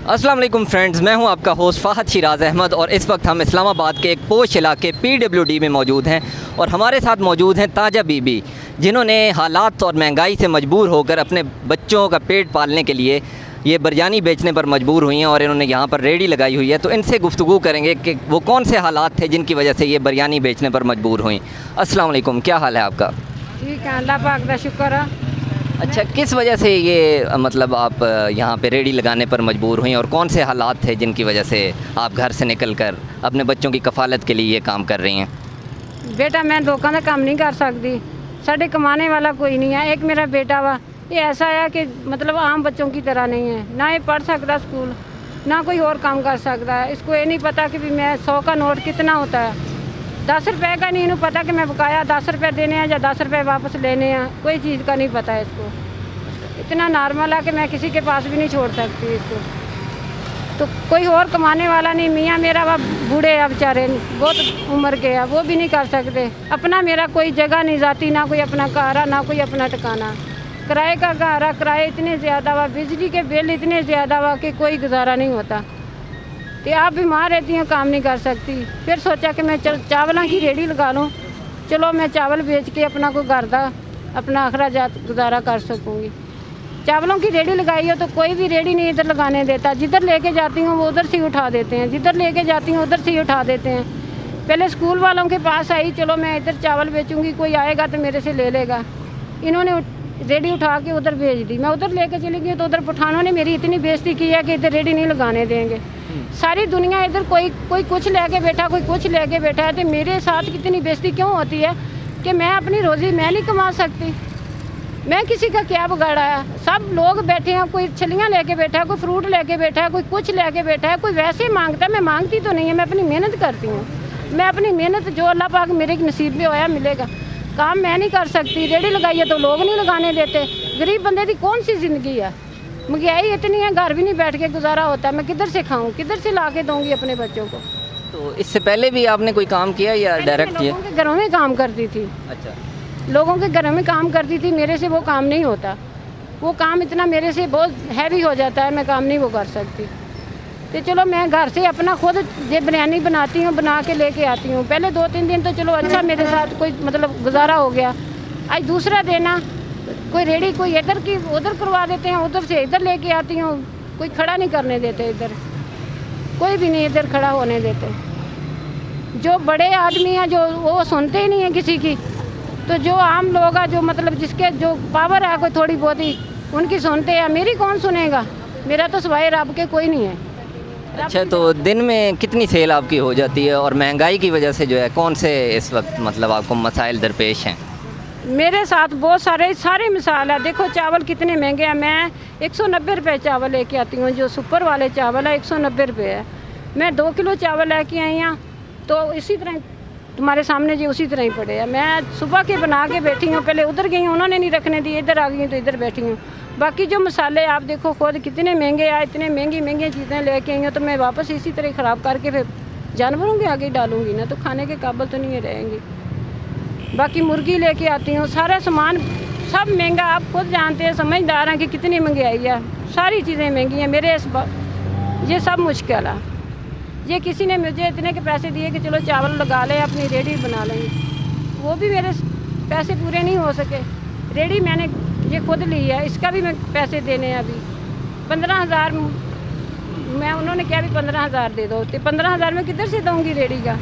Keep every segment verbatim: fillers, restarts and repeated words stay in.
अस्सलाम वालेकुम फ्रेंड्स, मैं हूं आपका होस्ट फ़ाहद शिराज अहमद और इस वक्त हम इस्लामाबाद के एक पोश इलाके पी डब्ल्यू डी में मौजूद हैं और हमारे साथ मौजूद हैं ताजा बीबी, जिन्होंने हालात और महंगाई से मजबूर होकर अपने बच्चों का पेट पालने के लिए ये बिरयानी बेचने पर मजबूर हुई हैं और इन्होंने यहाँ पर रेडी लगाई हुई है। तो इनसे गुफ्तगू करेंगे कि वो कौन से हालात थे जिनकी वजह से ये बिरयानी बेचने पर मजबूर हुई। अस्सलाम वालेकुम, क्या हाल है आपका? ठीक है, अल्लाह पाक का शुक्र है। अच्छा, किस वजह से ये मतलब आप यहाँ पे रेडी लगाने पर मजबूर हुई और कौन से हालात थे जिनकी वजह से आप घर से निकल कर अपने बच्चों की कफ़ालत के लिए ये काम कर रही हैं? बेटा मैं लोगों का काम नहीं कर सकती, साढ़े कमाने वाला कोई नहीं है। एक मेरा बेटा वा, ये ऐसा है कि मतलब आम बच्चों की तरह नहीं है, ना ये पढ़ सकता स्कूल, ना कोई और काम कर सकता है। इसको ये नहीं पता कि भी मैं सौ का नोट कितना होता है, दस रुपए का नहीं इन्हें पता कि मैं बकाया दस रुपए देने हैं या दस रुपए वापस लेने हैं, कोई चीज़ का नहीं पता है इसको। इतना नॉर्मल है कि मैं किसी के पास भी नहीं छोड़ सकती इसको। तो कोई और कमाने वाला नहीं, मियाँ मेरा वह बूढ़े है बेचारे, बहुत उम्र के है, वो भी नहीं कर सकते। अपना मेरा कोई जगह नहीं जाती, ना कोई अपना घर है ना कोई अपना ठिकाना। किराए का घर है, किराए इतने ज़्यादा हुआ, बिजली के बिल इतने ज़्यादा हुआ कि कोई गुजारा नहीं होता। तो आप बीमार रहती हैं, काम नहीं कर सकती। फिर सोचा कि मैं चल चावलों की रेडी लगा लूँ, चलो मैं चावल बेच के अपना कोई घर का अपना अखराजात गुजारा कर सकूँगी। चावलों की रेडी लगाई हो तो कोई भी रेडी नहीं इधर लगाने देता, जिधर लेके जाती हूँ वो उधर से ही उठा देते हैं, जिधर लेके जाती हूँ उधर से ही उठा देते हैं। पहले स्कूल वालों के पास आई, चलो मैं इधर चावल बेचूँगी, कोई आएगा तो मेरे से ले लेगा। इन्होंने रेडी उठा के उधर भेज दी, मैं उधर लेके चली गई तो उधर पठानों ने मेरी इतनी बेइज्जती की है कि इधर रेडी नहीं लगाने देंगे। सारी दुनिया इधर कोई कोई कुछ लेके बैठा, कोई कुछ लेके बैठा है, तो मेरे साथ कितनी बेइज्जती क्यों होती है कि मैं अपनी रोज़ी मैं नहीं कमा सकती? मैं किसी का क्या बिगाड़ा है? सब लोग बैठे हैं, कोई छलियाँ लेके बैठा है, कोई फ्रूट लेके बैठा है, कोई कुछ लेके बैठा है, कोई वैसे ही मांगता है। मैं मांगती तो नहीं है, मैं अपनी मेहनत करती हूँ। मैं अपनी मेहनत जो अल्लाह पाक मेरे नसीब में होया मिलेगा। काम मैं नहीं कर सकती, रेडी लगाई है तो लोग नहीं लगाने देते। गरीब बंदे की कौन सी ज़िंदगी है? महंगाई इतनी है, घर भी नहीं बैठ के गुजारा होता है। मैं किधर से खाऊं, किधर से ला के दूँगी अपने बच्चों को? तो इससे पहले भी आपने कोई काम किया या डायरेक्ट किया? लोगों के घरों में काम करती थी। अच्छा, लोगों के घरों में काम करती थी, मेरे से वो काम नहीं होता। वो काम इतना मेरे से बहुत हैवी हो जाता है, मैं काम नहीं वो कर सकती। तो चलो मैं घर से अपना खुद ये बिरयानी बनाती हूँ, बना के लेके आती हूँ। पहले दो तीन दिन तो चलो अच्छा मेरे साथ कोई मतलब गुजारा हो गया। आज दूसरा देना कोई रेडी कोई इधर की उधर करवा देते हैं, उधर से इधर लेके आती हूँ। कोई खड़ा नहीं करने देते, इधर कोई भी नहीं इधर खड़ा होने देते। जो बड़े आदमी हैं जो वो सुनते ही नहीं हैं किसी की, तो जो आम लोग हैं जो मतलब जिसके जो पावर है कोई थोड़ी बहुत ही, उनकी सुनते हैं। मेरी कौन सुनेगा? मेरा तो सिवाय रब के कोई नहीं है। अच्छा, तो दिन में कितनी सेल आपकी हो जाती है और महंगाई की वजह से जो है कौन से इस वक्त मतलब आपको मसाइल दरपेश हैं? मेरे साथ बहुत सारे सारे मिसाल है। देखो चावल कितने महंगे हैं। मैं एक सौ नब्बे रुपये चावल लेके आती हूँ, जो सुपर वाले चावल है एक सौ नब्बे रुपये है। मैं दो किलो चावल लेके आई हूँ, तो इसी तरह तुम्हारे सामने जी उसी तरह ही पड़े हैं। मैं सुबह के बना के बैठी हूँ, पहले उधर गई हूँ, उन्होंने नहीं रखने दी, इधर आ गई तो इधर बैठी हूँ। बाकी जो मसाले आप देखो खुद कितने महंगे हैं, इतने महंगी महंगी चीज़ें लेके आई हूँ, तो मैं वापस इसी तरह ख़राब करके फिर जानवरों के आगे डालूँगी ना, तो खाने के काबिल तो नहीं रहेंगी। बाकी मुर्गी लेके आती हूँ, सारा सामान सब महंगा। आप खुद जानते हैं, समझदार हैं कि कितनी महंगाई है, सारी चीज़ें महंगी हैं। मेरे इस ये सब मुश्किल है। ये किसी ने मुझे इतने के पैसे दिए कि चलो चावल लगा लें, अपनी रेडी बना लेंगे, वो भी मेरे पैसे पूरे नहीं हो सके। रेडी मैंने ये खुद ली है, इसका भी मैं पैसे देने हैं अभी पंद्रह हज़ार। मैं उन्होंने क्या भी पंद्रह हज़ार दे दो, तो पंद्रह हज़ार में किधर से दूँगी रेडी का?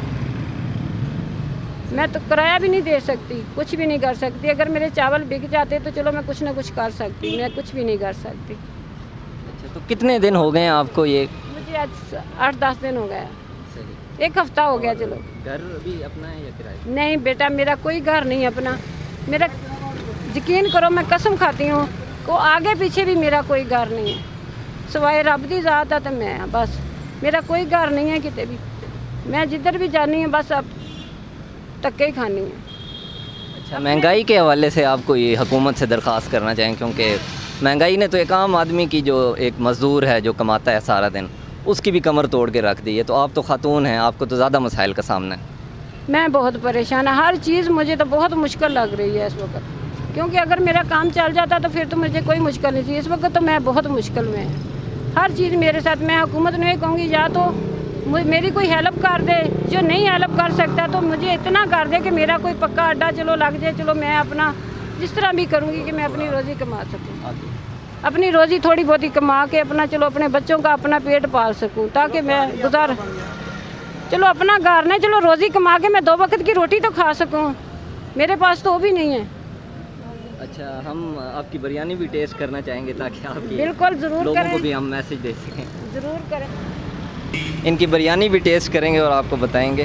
मैं तो किराया भी नहीं दे सकती, कुछ भी नहीं कर सकती। अगर मेरे चावल बिक जाते तो चलो मैं कुछ ना कुछ कर सकती, मैं कुछ भी नहीं कर सकती। अच्छा, तो कितने दिन हो गए आपको ये? मुझे आज आठ दस दिन हो गया, एक हफ्ता हो गया। चलो घर भी अपना है या किराया? नहीं बेटा, मेरा कोई घर नहीं अपना। मेरा यकीन करो, मैं कसम खाती हूँ को आगे पीछे भी मेरा कोई घर नहीं है, सिवाय रब दी ज़ात है तो मैं बस। मेरा कोई घर नहीं है कितने भी, मैं जिधर भी जानी हूँ बस अब धक्के ही खानी है। अच्छा, महंगाई के हवाले से आपको ये हुकूमत से दरख्वास्त करना चाहें, क्योंकि महंगाई ने तो एक आम आदमी की जो एक मज़दूर है जो कमाता है सारा दिन, उसकी भी कमर तोड़ के रख दी है। तो आप तो खातून हैं, आपको तो ज़्यादा मसाइल का सामना है। मैं बहुत परेशान है, हर चीज़ मुझे तो बहुत मुश्किल लग रही है इस वक्त, क्योंकि अगर मेरा काम चल जाता तो फिर तो मुझे कोई मुश्किल नहीं थी। इस वक्त तो मैं बहुत मुश्किल में है। हर चीज़ मेरे साथ। मैं हुकूमत में कहूँगी या तो मुझे मेरी कोई हेल्प कर दे, जो नहीं हेल्प कर सकता तो मुझे इतना कर दे कि मेरा कोई पक्का अड्डा चलो लग जाए, चलो मैं अपना जिस तरह भी करूँगी कि मैं अपनी रोज़ी कमा सकूँ, अपनी रोज़ी थोड़ी बहुत ही कमा के अपना चलो अपने बच्चों का अपना पेट पाल सकूँ, ताकि मैं गुजार चलो अपना घर ने चलो रोज़ी कमा के मैं दो वक्त की रोटी तो खा सकूँ। मेरे पास तो वो भी नहीं है। अच्छा, हम आपकी बिरयानी भी टेस्ट करना चाहेंगे ताकि आपकी बिल्कुल ज़रूर लोगों करें, को भी हम मैसेज दे सकें। ज़रूर करें। इनकी बिरयानी भी टेस्ट करेंगे और आपको बताएंगे।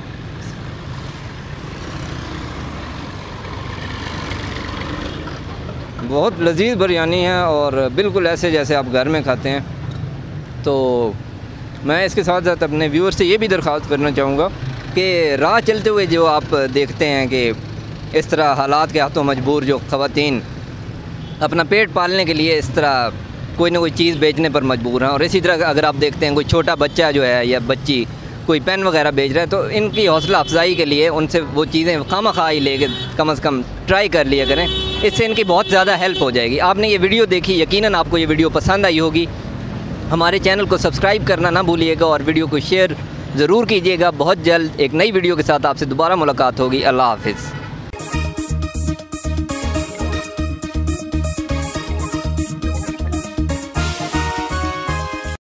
बहुत लजीज बिरयानी है और बिल्कुल ऐसे जैसे आप घर में खाते हैं। तो मैं इसके साथ साथ अपने व्यूअर से ये भी दरख्वास्त करना चाहूँगा कि राह चलते हुए जो आप देखते हैं कि इस तरह हालात के हाथों मजबूर जो ख़वातीन अपना पेट पालने के लिए इस तरह कोई ना कोई चीज़ बेचने पर मजबूर हैं, और इसी तरह अगर आप देखते हैं कोई छोटा बच्चा जो है या बच्ची कोई पेन वगैरह बेच रहा है तो इनकी हौसला अफजाई के लिए उनसे वो चीज़ें खामखा ही लेके कम अज़ कम ट्राई कर लिया करें, इससे इनकी बहुत ज़्यादा हेल्प हो जाएगी। आपने ये वीडियो देखी, यकीनन आपको ये वीडियो पसंद आई होगी। हमारे चैनल को सब्सक्राइब करना ना भूलिएगा और वीडियो को शेयर ज़रूर कीजिएगा। बहुत जल्द एक नई वीडियो के साथ आपसे दोबारा मुलाकात होगी। अल्लाह हाफ़िज़।